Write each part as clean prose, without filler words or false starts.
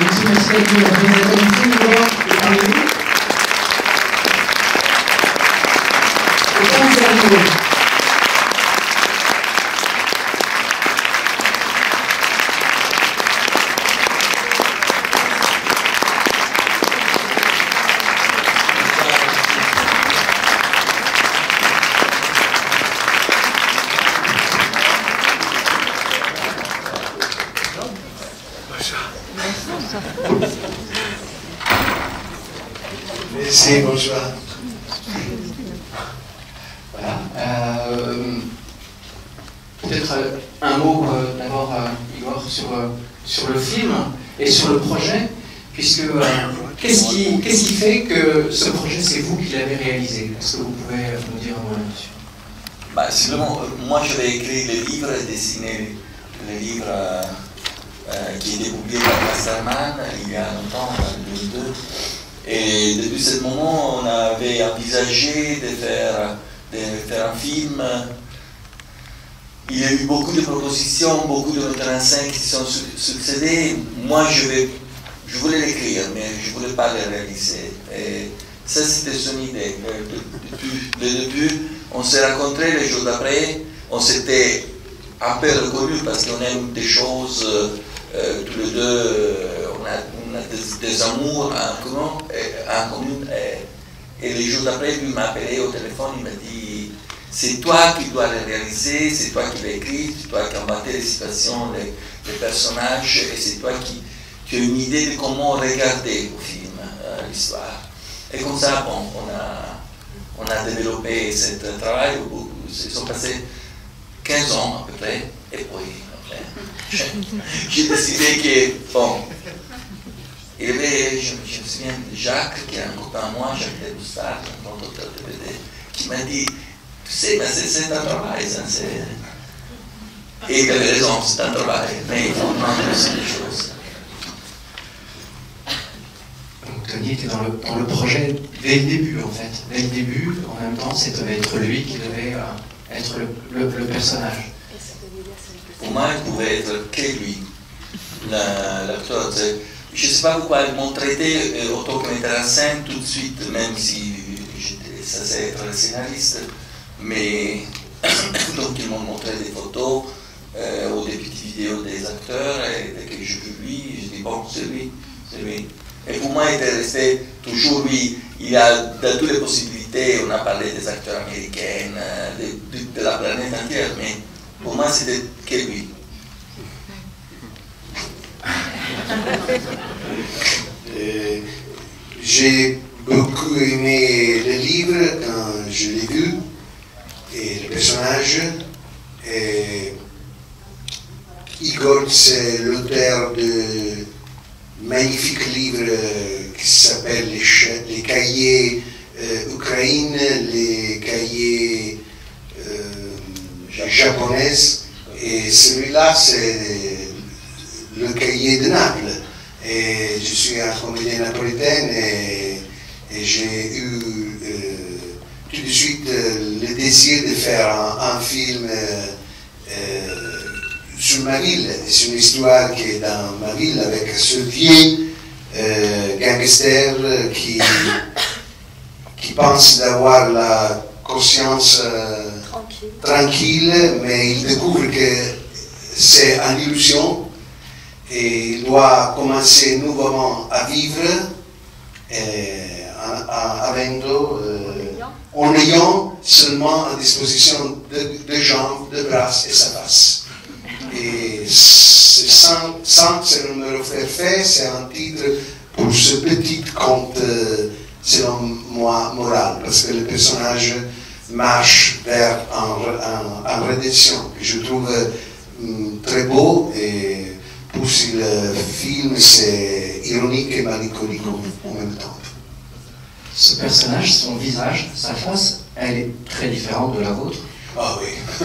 Benissimo, senti la presentazione di Camillo. E grazie a voi. Merci, bonjour. Voilà. Peut-être un mot d'abord, Igor, sur le film et sur le projet, puisque qu'est-ce qui fait que ce projet, c'est vous qui l'avez réalisé? Est-ce que vous pouvez nous dire un mot là-dessus? Bah, simplement, moi j'avais écrit le livre, dessiné le livre qui était publié par Casterman il y a longtemps, en 2002. Et depuis ce moment, on avait envisagé de faire un film. Il y a eu beaucoup de propositions, beaucoup de metteurs en scène qui se sont succédés. Moi, je voulais l'écrire, mais je ne voulais pas le réaliser. Et ça, c'était son idée. Le début, on s'est rencontrés les jours d'après, on s'était un peu reconnus parce qu'on aime des choses, tous les deux, on a des amours en commun. Et les jours d'après, lui m'a appelé au téléphone, il m'a dit c'est toi qui dois le réaliser, c'est toi qui l'as écrit, c'est toi qui as inventé les situations, les personnages, et c'est toi qui as une idée de comment regarder au film l'histoire. Et comme ça, bon, on a développé ce travail, ils sont passés 15 ans à peu près, et puis après, j'ai décidé que, bon, il y avait, je me souviens de Jacques, qui est un copain à moi, Jacques Degustard, un grand auteur de BD, qui m'a dit, tu sais, ben c'est un travail, ça, et il avait raison, c'est un travail, mais il faut demander aussi des choses. Donc Tony était dans le projet dès le début, en fait. Dès le début, en même temps, ça devait être lui qui devait être le personnage. Pour moi, il pouvait être que lui, l'acteur. Je ne sais pas pourquoi ils m'ont traité autant que metteur en scène tout de suite, même si j'étais censé être le scénariste. Mais donc ils m'ont montré des photos ou des petites vidéos des acteurs, et dès que j'ai vu lui, j'ai dit bon, c'est lui, c'est lui. Et pour moi, il était resté toujours lui. Il y a de toutes les possibilités, on a parlé des acteurs américains, de la planète entière, mais pour moi, c'était que lui. J'ai beaucoup aimé le livre quand je l'ai vu, et le personnage. Et Igor, c'est l'auteur de magnifiques livres qui s'appellent les cahiers Ukraine, les cahiers japonais, et celui-là, c'est le cahier de Naples. Et je suis un comédien napolitain, et j'ai eu tout de suite le désir de faire un film sur ma ville. C'est une histoire qui est dans ma ville, avec ce vieux gangster qui pense d'avoir la conscience tranquille, mais il découvre que c'est une illusion. Et il doit commencer nouveau à vivre en ayant seulement à disposition de jambes, de bras et sa face. Et sans se me faire faire, c'est un titre pour ce petit conte, selon moi, moral, parce que le personnage marche vers une rédemption que je trouve très beau. Et pour si le film, c'est ironique et mélancolique en même temps. Ce personnage, son visage, sa face, elle est très différente de la vôtre. Ah oui.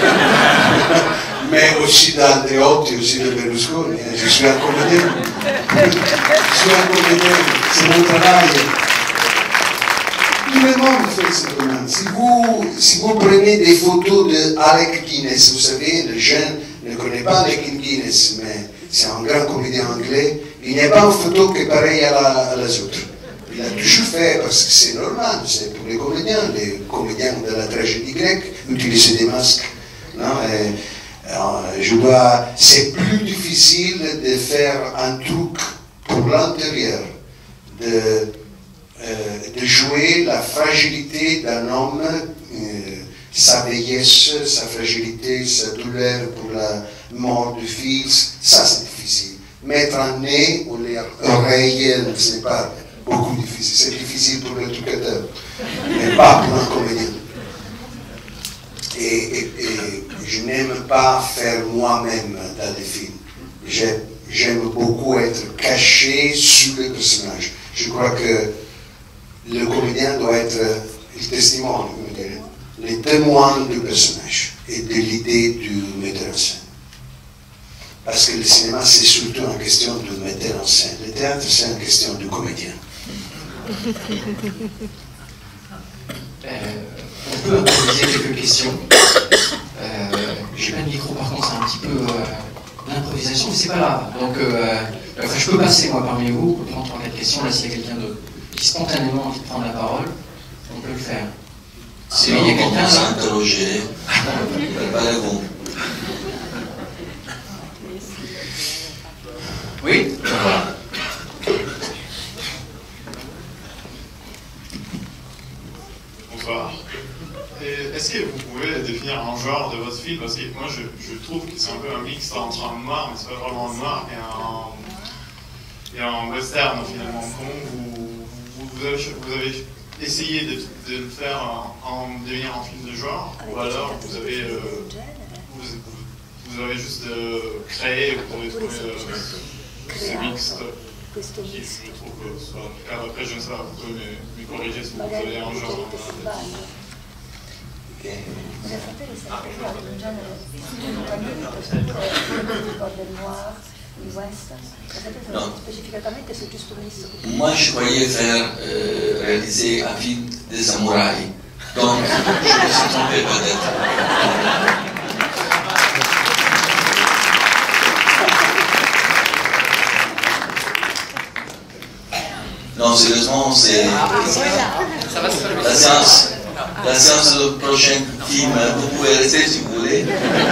Mais aussi d'Andreotti, aussi de Berlusconi. Je suis un comédien. Je suis un comédien. C'est mon travail. Tout le monde fait ce domaine. Si vous prenez des photos de Alec Guinness, vous savez, le jeune ne connaît pas Alec Guinness, mais c'est un grand comédien anglais. il n'y a pas une photo qui est pareille à les autres. Il a toujours fait, parce que c'est normal, c'est pour les comédiens de la tragédie grecque utilisaient des masques. Non? C'est plus difficile de faire un truc pour l'intérieur, de jouer la fragilité d'un homme, sa vieillesse, sa fragilité, sa douleur pour la mort du fils. Ça, c'est difficile. Mettre un nez ou les oreilles, ce n'est pas beaucoup difficile. C'est difficile pour le trucateur, mais pas pour un comédien. Et je n'aime pas faire moi-même dans les films. J'aime beaucoup être caché sous le personnage. Je crois que le comédien doit être le témoin, les témoins du personnage et de l'idée du metteur en scène. Parce que le cinéma, c'est surtout une question de metteur en scène. Le théâtre, c'est une question de comédien. On peut improviser quelques questions. J'ai pas de micro, par contre, c'est un petit peu l'improvisation, mais c'est pas grave. Donc, je peux passer, moi, parmi vous, pour prendre 3-4 questions. Là, s'il y a quelqu'un qui spontanément a envie de prendre la parole, on peut le faire. Si il y a quelqu'un à s'interroger, préparez-vous. Oui, voilà. Bonsoir. Est-ce que vous pouvez définir un genre de votre film? Parce que moi, je trouve que c'est un peu un mix entre un noir, mais c'est pas vraiment un noir, et un western, finalement. Comment vous avez essayé de le faire devenir un film de genre, ou alors vous avez juste créé, vous avez trouvé ce mix qui, je trouve, soit car après, je ne sais pas, vous pouvez me corriger si vous avez un genre. Non. Moi, je croyais faire réaliser un film des samouraïs. Donc, je me suis trompé peut-être. Non, sérieusement, c'est la séance du prochain film. Vous pouvez rester si vous voulez.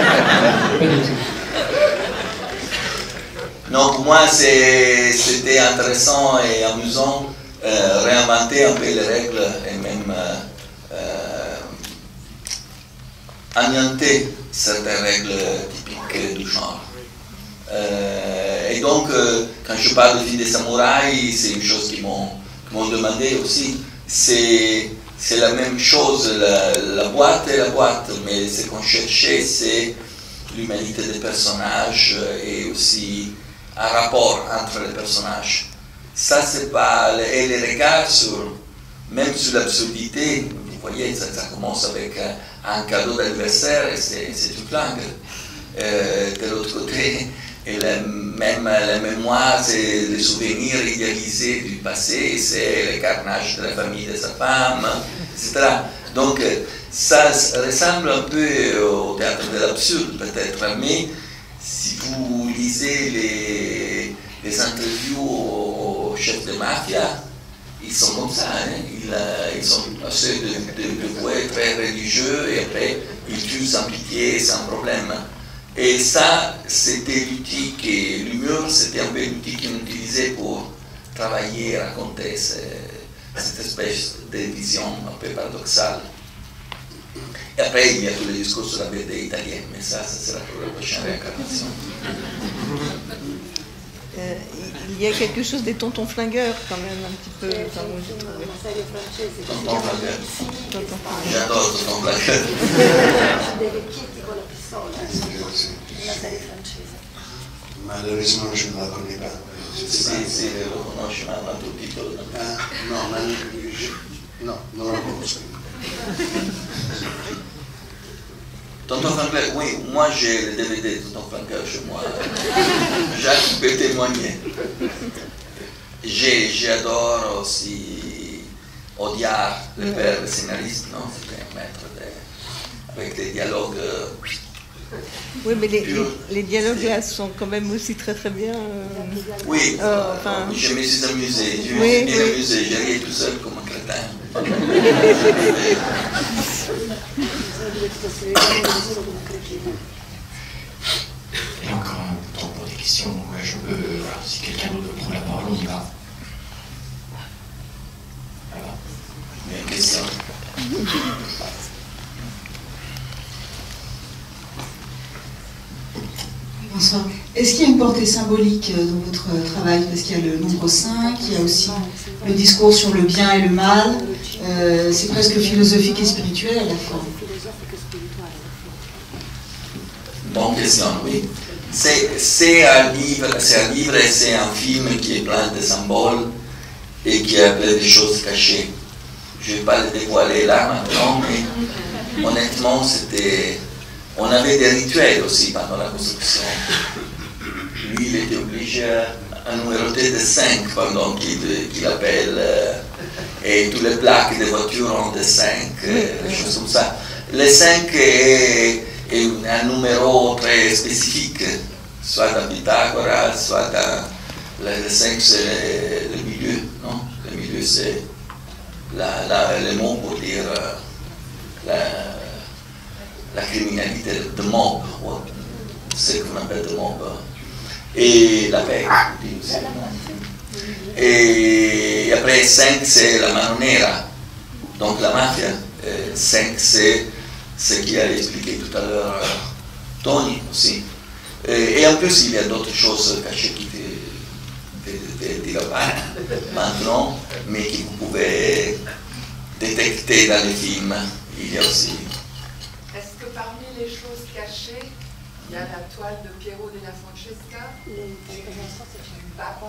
Non, pour moi, c'était intéressant et amusant réinventer un peu les règles et même orienter certaines règles typiques du genre. Et donc, quand je parle de film des samouraïs, c'est une chose qu'ils m'ont demandé aussi. C'est la même chose, la boîte et la boîte, mais ce qu'on cherchait, c'est l'humanité des personnages et aussi un rapport entre les personnages. Ça, c'est pas... Et les regards même sur l'absurdité, vous voyez, ça commence avec un cadeau d'anniversaire et c'est une flingue. De l'autre côté, et même la mémoire, c'est les souvenirs idéalisés du passé, c'est le carnage de la famille de sa femme, etc. Donc, ça ressemble un peu au théâtre de l'absurde, peut-être, mais si vous lisez les interviews aux chefs de mafia, ils sont comme ça, hein? Ils sont assez de voix très religieux et après ils tuent sans pitié, sans problème. Et ça, c'était l'outil l'humour, c'était un peu l'outil qu'on utilisait pour travailler et raconter cette espèce de vision un peu paradoxale. Et après, il y a tous les discours sur la BD italienne, mais ça sera pour la prochaine réincarnation. Il y a quelque chose des tontons flingueurs quand même, un petit peu. Enfin, moi, j'ai trouvé. Tonton flingueur. J'adore Tonton flingueur. Malheureusement, je ne la connais pas. Si, lo conosci, ma un tuo titolo. Non, non la conosco. Tonton Flingueur, oui, moi j'ai le DVD de Tonton Flingueur chez moi. Jacques peut témoigner. J'adore aussi Audiard, le père, le scénariste, non? C'était un maître avec des dialogues Oui, mais les dialogues là sont quand même aussi très très bien. Oui, enfin... je me suis amusé, j'ai ri tout seul comme un crétin. Et encore un temps pour des questions. Je peux, voilà, si quelqu'un d'autre prend la parole, on y va. Voilà. Il y a une question. Bonsoir. Est-ce qu'il y a une portée symbolique dans votre travail? Parce qu'il y a le nombre 5, il y a aussi le discours sur le bien et le mal. C'est presque philosophique et spirituel à la fois. Bonne question, oui. C'est un livre et c'est un film qui est plein de symboles et qui a plein de choses cachées. Je ne vais pas les dévoiler là maintenant, mais honnêtement, on avait des rituels aussi pendant la construction. Lui, il était obligé à numéroter de 5 pendant qu'il appelle, et toutes les plaques des voitures ont des 5, des choses comme ça. Le 5 est un numéro très spécifique, soit dans Pythagore, soit dans... Le 5 c'est le milieu, non? Le milieu c'est le mot pour dire la criminalité, de mob, c'est ce qu'on appelle de mob, et la paix. Et après 5 c'est la mano nera, donc la mafia. 5 c'est ce qu'il a expliqué tout à l'heure Tony aussi. Et en plus il y a d'autres choses cachées qui ne diront pas maintenant, mais que vous pouvez détecter dans les films. Il y a aussi. Est-ce que parmi les choses cachées, il y a la toile de Piero della Francesca, une pape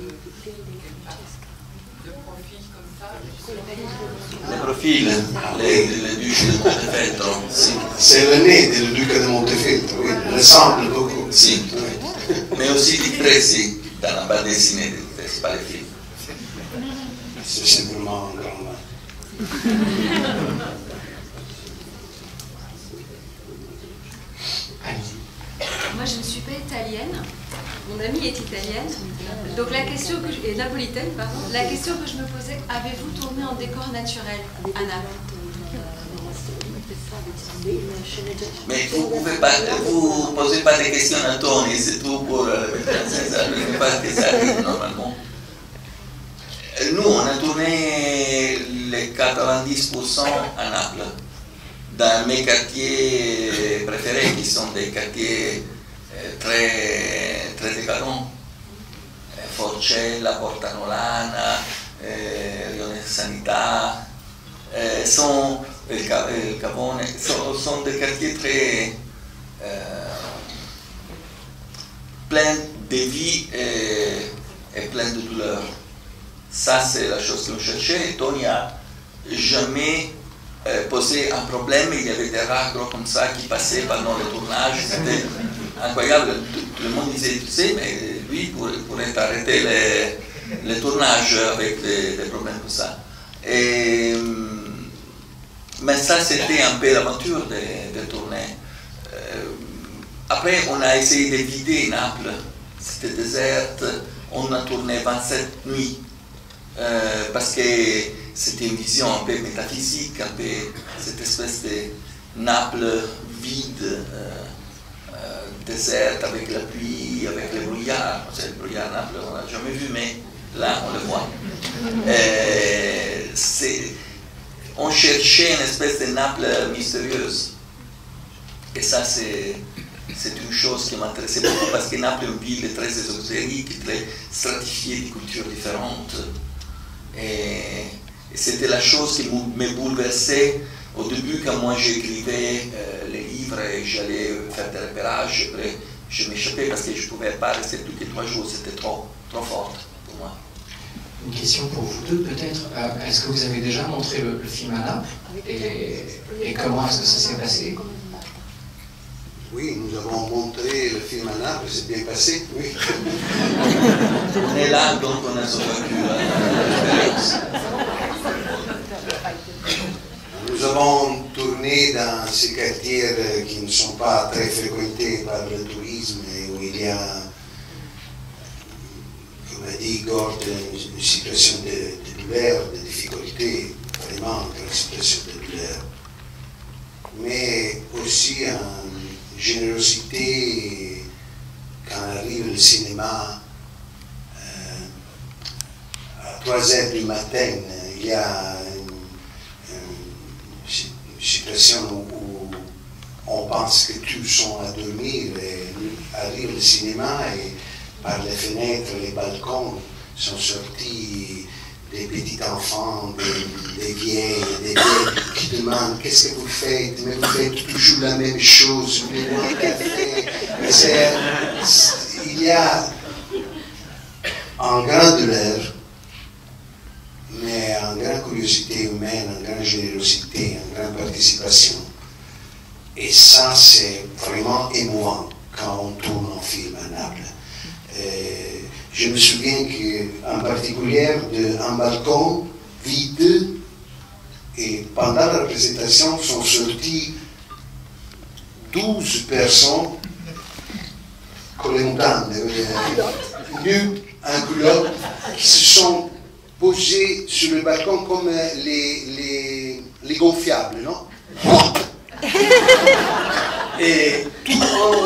de profil comme ça? Le profil, le duce de Montefeltro. C'est le nez du duc de Montefeltro, oui. Il ressemble beaucoup. Si, mais aussi di Tresi, dans la bande dessinée de Tresi, pas les films. C'est simplement un grand mal. Moi, je ne suis pas italienne. Mon amie est italienne. Donc la question et napolitaine, pardon. La question que je me posais, avez-vous tourné en décor naturel à Naples? Mais vous ne posez pas des questions à Tony, c'est tout pour la princesse, parce que ça arrive normalement. Nous, on a tourné les 90% à Naples, dans mes quartiers préférés, qui sont des quartiers très, très décadents. Forcella, Porta Nolana, Rione Sanità, sont des quartiers très pleins de vie et pleins de douleur. Ça, c'est la chose qu'on cherchait. Et Tony n'a jamais posé un problème. Il y avait des rats gros comme ça qui passaient pendant le tournage. C'était incroyable. Tout le monde disait, tu sais, mais lui pourrait arrêter le tournage avec des problèmes comme ça. Mais ça, c'était un peu l'aventure de tourner. Après, on a essayé de vider Naples. C'était désert. On a tourné 27 nuits. Parce que c'était une vision un peu métaphysique, un peu cette espèce de Naples vide, désert avec la pluie, avec le brouillard. Le brouillard à Naples, on ne l'a jamais vu, mais là, on le voit. On cherchait une espèce de Naples mystérieuse. Et ça, c'est une chose qui m'intéressait beaucoup, parce que Naples est une ville très ésotérique, très stratifiée de cultures différentes. Et c'était la chose qui me bouleversait au début quand moi j'écrivais les livres et j'allais faire des repérages. Après, je m'échappais parce que je ne pouvais pas rester plus que 3 jours, c'était trop fort pour moi. Une question pour vous deux peut-être. Est-ce que vous avez déjà montré le film à Naples et comment est-ce que ça s'est passé? Oui, nous avons montré le film à Naples, c'est bien passé, oui. On est là, donc on a survécu à l'expérience. Nous avons tourner dans ces quartiers qui ne sont pas très fréquentés par le tourisme et où il y a, comme a dit Gord, une situation de douleur, de difficulté, vraiment une situation de douleur. Mais aussi une générosité quand arrive le cinéma à 3h du matin. Il y a une situation où on pense que tous sont à dormir et arrive le cinéma et par les fenêtres, les balcons sont sortis des petits enfants, des vieilles qui demandent qu'est-ce que vous faites, mais vous faites toujours la même chose, vous voulez un café. Il y a un grand douleur, mais une grande curiosité humaine, une grande générosité, une grande participation. Et ça, c'est vraiment émouvant quand on tourne un film à Naples. Je me souviens qu'en particulier d'un balcon vide, et pendant la représentation sont sortis 12 personnes collantes, nues en culotte, qui se sont posées sur le balcon comme les gonflables, non? Et tout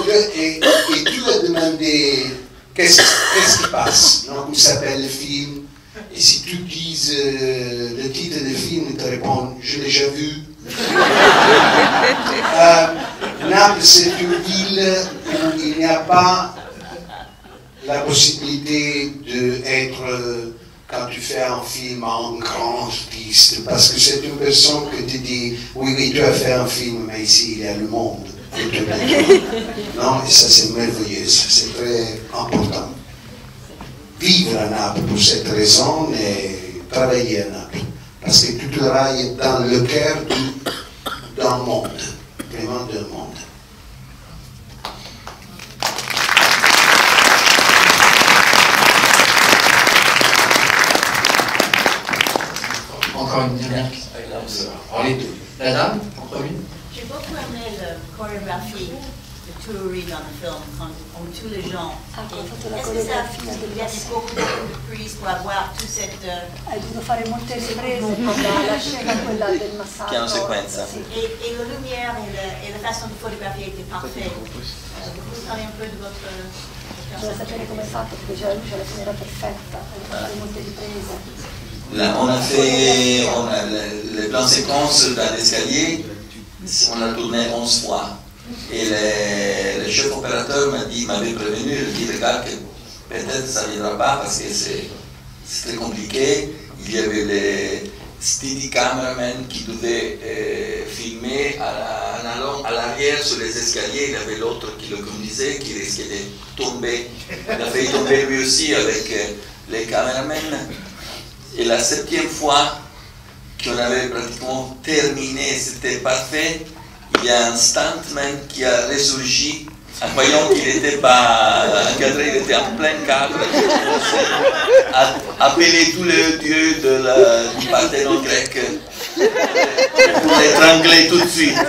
a demandé qu'est-ce qui passe, non? Où s'appelle le film? Et si tu dis le titre du film, ils te répondent je l'ai déjà vu. Naples, c'est une ville où il n'y a pas la possibilité d'être, quand tu fais un film, un grand artiste, parce que c'est une personne que te dit oui, tu as fait un film, mais ici il y a le monde. Non, et ça c'est merveilleux, c'est très important. Vivre à Naples pour cette raison et travailler à Naples, parce que tu travailles dans le cœur d'un monde, vraiment d'un monde. Encore une dernière question. Alors les deux. La dame, en premier. J'ai beaucoup aimé la chorégraphie de Turi dans le film, comme tous les gens. Est-ce que ça il y a beaucoup de prises pour avoir toute cette... Hai dovuto fare molte riprese la scena quella del massacro. Piano sequenza. Et la lumière et la façon de photographier était parfaite. Vous parlez un peu de votre... Vorrei sapere come è fatto, perché la luce alla fine era perfetta, hai dovuto fare molte riprese. Là, on a fait le plan séquence dans l'escalier, on l'a tourné 11 fois. Et le chef opérateur m'avait prévenu, il dit regarde que peut-être ça ne viendra pas parce que c'est très compliqué. Il y avait les steady cameramen qui devaient filmer en allant à l'arrière sur les escaliers. Il y avait l'autre qui le conduisait, qui risquait de tomber. Il a failli tomber lui aussi avec les cameramen. Et la 7e fois qu'on avait pratiquement terminé, c'était parfait, il y a un stuntman qui a ressurgi en voyant qu'il n'était pas encadré, il était en plein cadre, a appelé tous les dieux du Parthénon grec pour l'étrangler tout de suite.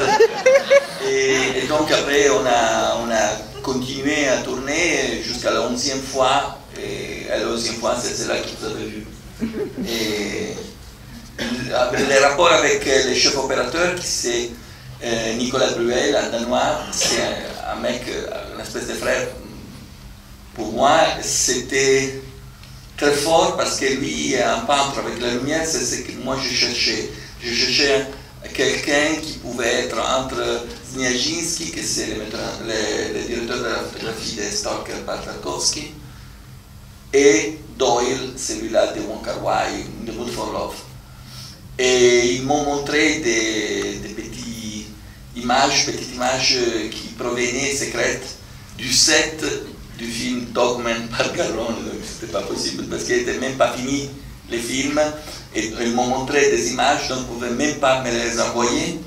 Et donc après on a continué à tourner jusqu'à la 11e fois, et à la 11e fois c'est celle-là que vous avez vue. Et le rapport avec le chef opérateur, qui c'est Nicolas Bruel, un Danois, c'est un mec, une espèce de frère. Pour moi, c'était très fort parce que lui, un peintre avec la lumière, c'est ce que moi je cherchais. Je cherchais quelqu'un qui pouvait être entre Zniaginski, qui c'est le directeur de la photographie de Stalker par Tarkovsky, et Doyle, celui-là de Wong Kar-wai, The Mood for Love. Et ils m'ont montré des petites images qui provenaient secrètes du set du film Dogman par Garrone. Donc c'était pas possible parce qu'il n'était même pas fini les films. Et ils m'ont montré des images, donc je ne pouvais même pas me les envoyer.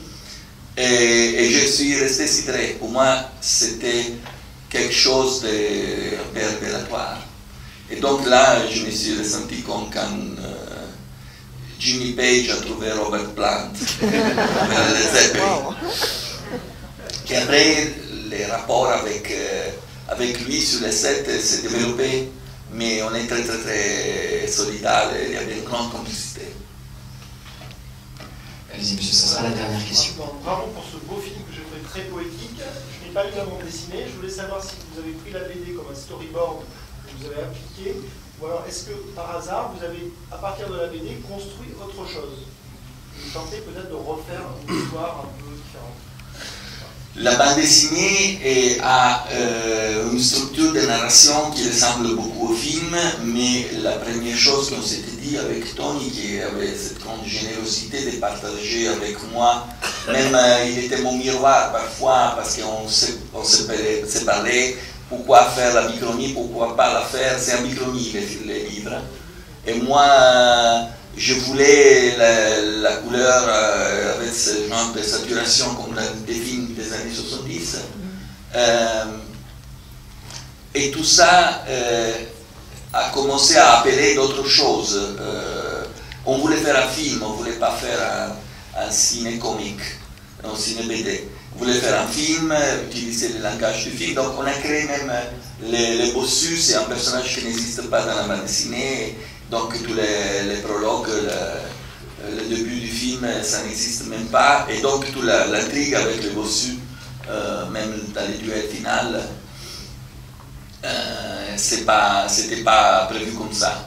Et je suis resté sidéré. Pour moi, c'était quelque chose de révélatoire. Et donc là, je me suis ressenti comme quand Jimmy Page a trouvé Robert Plant per Led Zeppelin. Et après, les rapports avec lui sur les sets s'est développé, mais on est très très très solidaires et il y avait une grande complicité. Allez-y, monsieur, ça sera la dernière question. Bravo pour ce beau film que j'ai trouvé très poétique. Je n'ai pas lu la bande dessinée. Je voulais savoir si vous avez pris la BD comme un storyboard que vous avez appliqué, ou alors est-ce que par hasard vous avez, à partir de la BD, construit autre chose? Vous tentez peut-être de refaire une histoire un peu différente. La bande dessinée a une structure de narration qui ressemble beaucoup au film, mais la première chose qu'on s'était dit avec Tony, qui avait cette grande générosité de partager avec moi, même il était mon miroir parfois, parce qu'on se parlait, pourquoi faire la bichromie, pourquoi pas la faire, c'est en bichromie les livres. Et moi, je voulais la couleur avec ce genre de saturation comme des films des années 70. Et tout ça a commencé à appeler d'autres choses. On voulait faire un film, on ne voulait pas faire un ciné comique, un ciné BD. On voulait faire un film, utiliser le langage du film. Donc on a créé même les bossus, c'est un personnage qui n'existe pas dans la bande dessinée. Donc tous les prologues, le début du film, ça n'existe même pas. Et donc toute l'intrigue avec les bossus, même dans les duels finales, c'était pas prévu comme ça.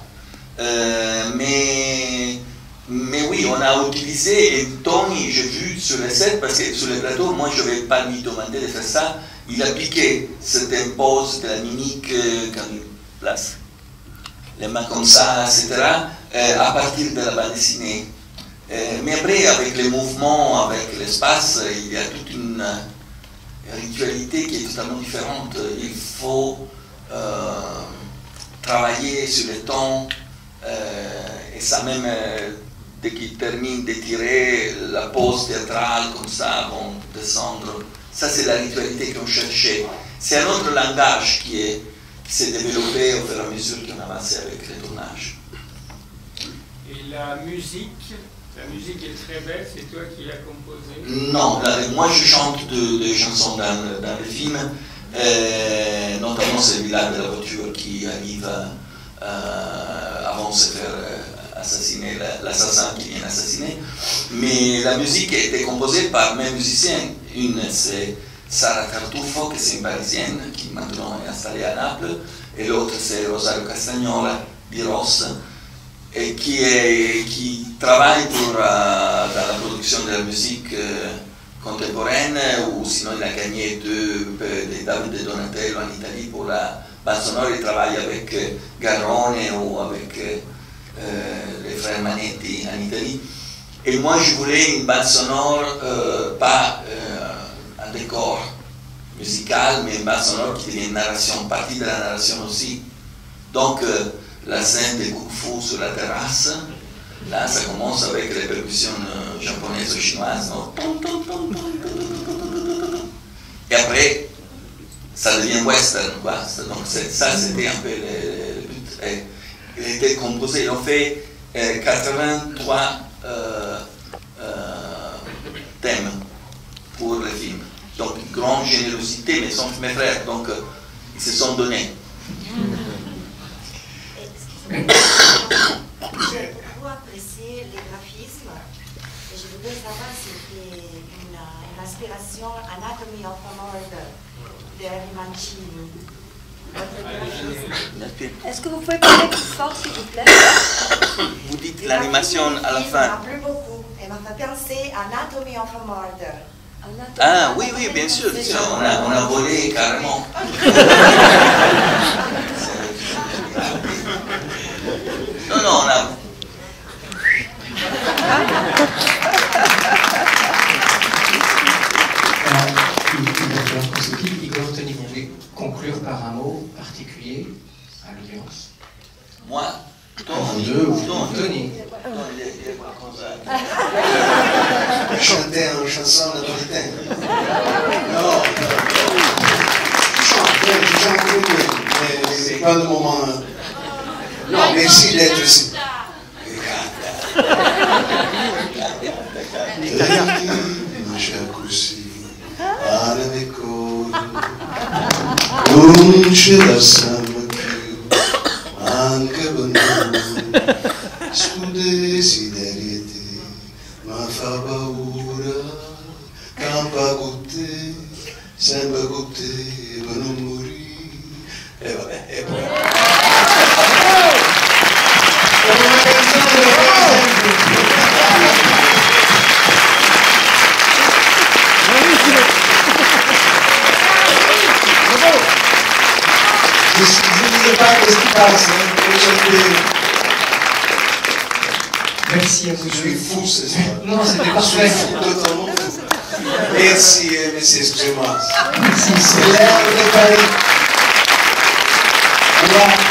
Mais oui, on a utilisé, et Tony, j'ai vu sur les sets, parce que sur le plateau, moi je ne vais pas lui demander de faire ça, il appliquait certaines poses de la mimique quand il place les mains comme ça, etc., à partir de la bande dessinée. Mais après, avec les mouvements, avec l'espace, il y a toute une ritualité qui est totalement différente. Il faut travailler sur le ton, et ça même, dès qu'il termine de tirer la pose théâtrale comme ça, vont descendre. Ça, c'est la ritualité qu'on cherchait. C'est un autre langage qui s'est développé au fur et à mesure qu'on avançait avec le tournage. Et la musique est très belle, c'est toi qui l'as composée? Non, moi je chante des chansons dans le film, notamment celui-là de la voiture qui arrive avant de se faire assassiner, l'assassin qui vient assassiner. Mais la musique a été composée par mes musiciens. Une, c'est Sara Tartufo, qui est une parisienne, qui maintenant est installée à Naples, et l'autre c'est Rosario Castagnola, di Ross, et qui travaille dans la production de la musique contemporaine, ou sinon il a gagné des Davide de Donatello en Italie pour la bande sonore. Il travaille avec Garrone ou avec les frères Manetti en Italie. Et moi je voulais une bande sonore, pas un décor musical, mais une bande sonore qui devient une narration, partie de la narration aussi. Donc la scène de Kung Fu sur la terrasse, là ça commence avec les percussions japonaises ou chinoises, non? Et après ça devient western, quoi. Donc ça c'était un peu le but. Et il était composé, ils ont fait 83 thèmes pour le film. Donc, grande générosité, mais sont mes frères, donc ils se sont donnés. J'ai beaucoup apprécié les graphismes et je voudrais savoir si c'était une inspiration Anatomy of a Murder de Harry Mancini. Est-ce que vous pouvez parler plus fort, s'il vous plaît? Vous dites l'animation à la fin. Il m'a plu beaucoup et m'a fait penser à Anatomy of a Murder. Ah oui, oui, bien sûr, on a volé carrément. Non, non, on a... Igor, Tony, vous voulez conclure par un mot particulier à l'audience? Moi, Tony. Chanter une chanson napolitaine. Non, je chante très bien, mais c'est pas le moment. Non, merci d'être ici. Lascia così, anime cori, non ce la sanno più, anche per noi, su desideri ma fa paura, campa con te, sempre con te, per non morire, e vabbè, e poi... Je ne sais pas ce qui passe, Merci à vous. Je suis fou ce soir. Non, c'était parfait. Je suis fou, totalement fou. Merci, merci, excusez-moi. C'est l'air de Paris. Au revoir.